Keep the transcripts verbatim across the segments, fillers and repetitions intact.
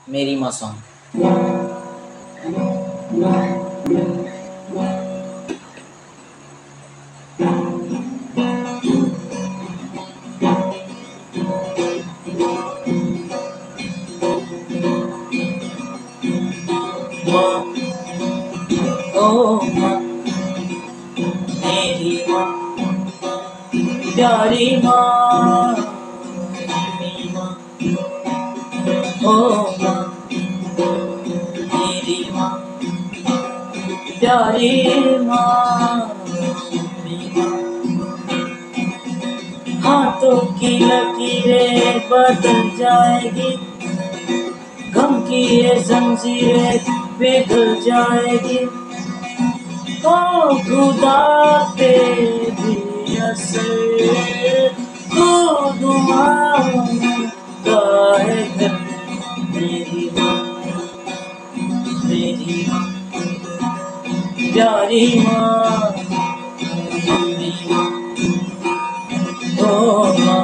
मेरी माँ सॉन्ग। माँ, ओ माँ, मेरी माँ, प्यारी माँ, मेरी माँ, ओ माँ, मेरी माँ, प्यारी माँ, मेरी माँ। हाथों की लकीरें बदल जाएगी, गम की ये जंजीरें पिघल जाएगी, ओ खुदा पे भी असर खुद मांगता है घर। मेरी माँ, मेरी माँ, प्यारी माँ, मेरी माँ, ओ माँ,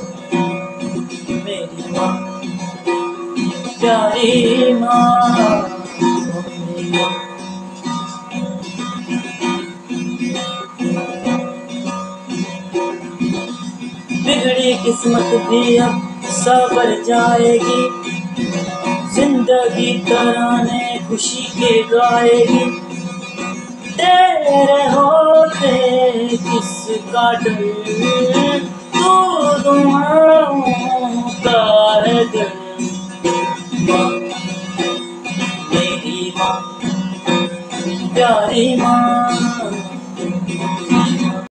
मेरी माँ, प्यारी माँ, मेरी माँ। बिगड़ी किस्मत भी अब सवर जाएगी, जिंदगी तराने खुशी के गाएगी, तेरे होते किसका डर, तू दुआओं का है दिल।